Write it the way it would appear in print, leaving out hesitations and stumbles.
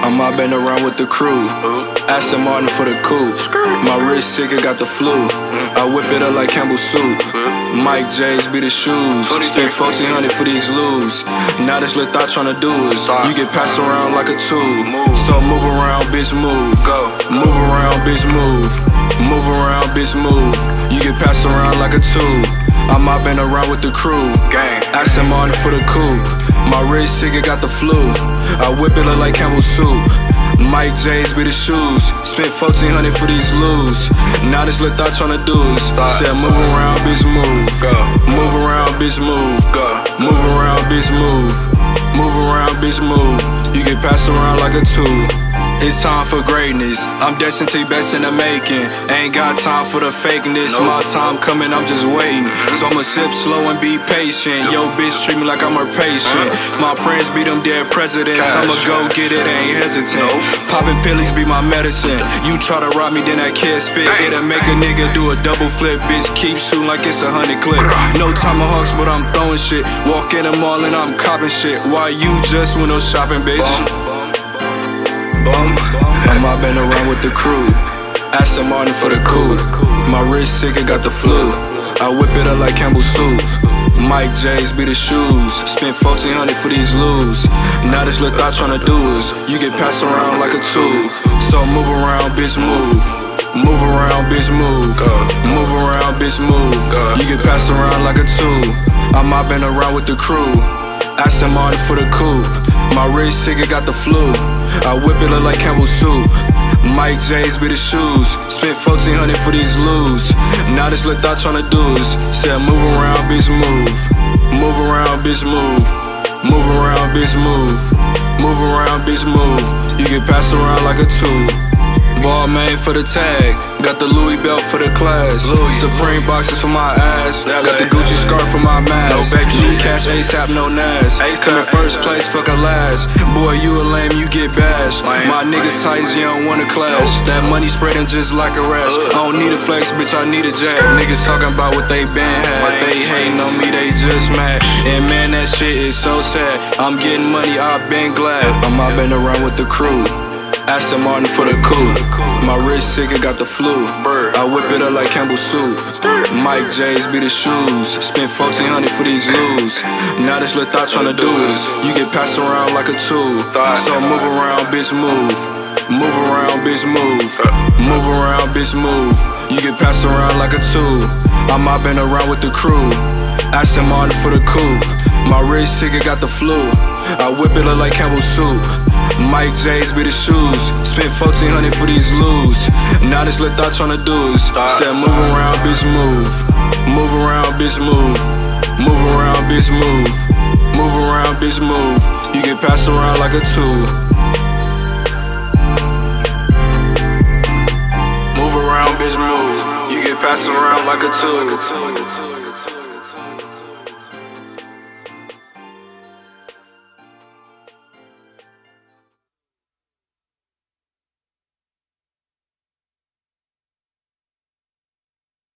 I been around with the crew. Aston Martin for the coupe. My wrist sick, it got the flu. I whip it up like Campbell soup. Mike J's be the shoes. Spent 1,400 for these loos. Now this little thought tryna do is you get passed around like a tube. So move around, bitch, move. Move around, bitch, move. Move around, bitch, move. You get passed around like a tube. I'm mobbing around with the crew. Aston Martin for the coupe. My wrist sick, it got the flu. I whip it up like Campbell soup. Mike J's be the shoes. Spent 1,400 for these loos. Now this little thought tryna do is said move around, bitch, move. Move around, bitch, move. Move around, bitch, move. Move around, bitch, move. You get passed around like a tube. It's time for greatness. I'm destined to be best in the making. Ain't got time for the fakeness. My time coming, I'm just waiting. So I'ma sip slow and be patient. Yo, bitch, treat me like I'm her patient. My friends be them dead presidents. I'ma go get it, ain't hesitant. Poppin' pillies be my medicine. You try to rob me, then that kid spit. It'll make a nigga do a double flip. Bitch, keep shooting like it's 100 clip. No tomahawks, but I'm throwing shit. Walk in the mall and I'm copping shit. Why you just window shopping, bitch? I'm mobbing around with the crew. Aston Martin for the coupe. My wrist sick, it got the flu. I whip it up like Campbell soup. Mike J's be the shoes. Spent 1,400 for these loos. Now this little thought tryna do is you get passed around like a tube. So move around, bitch, move. Move around, bitch, move. Move around, bitch, move. You get passed around like a tube. I'm mobbing around with the crew. Aston Martin for the coupe. My wrist sick, it got the flu. I whip it up like Campbell soup. Mike J's be the shoes. Spent 1,400 for these loos. Now this little thought tryna do is said move around, bitch, move. Move around, bitch, move. Move around, bitch, move. Move around, bitch, move. You get passed around like a tube. Ball made for the tag. Got the Louis belt for the class. Supreme boxes for my ass. Got the Gucci scarf for my mask. Need cash ASAP, no Nas. Come in first place, fuck a last. Boy, you a lame, you get bashed. My niggas tight, you don't wanna clash. That money spreading just like a rash. I don't need a flex, bitch, I need a jack. Niggas talking about what they been had. They hating on me, they just mad. And man, that shit is so sad. I'm getting money, I've been glad. I'm mobbing around with the crew. Aston Martin for the coupe. My wrist sick, it got the flu. I whip it up like Campbell soup. Mike J's be the shoes. Spent 1,400 for these loos. Now this little thought tryna do is you get passed around like a tube. So move around, bitch, move. Move around, bitch, move. Move around, bitch, move. You get passed around like a tube. I'm mobbing around with the crew. Aston Martin for the coupe. My wrist sick, it got the flu. I whip it up like Campbell soup. Mike J's be the shoes. Spent 1,400 for these loos. Now this little thought tryna do is said move around, bitch, move. Move around, bitch, move. Move around, bitch, move. Move around, bitch, move. You get passed around like a tube. Move around, bitch, move. You get passed around like a tube.